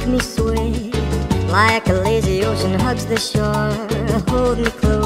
me sway like a lazy ocean hugs the shore. Hold me close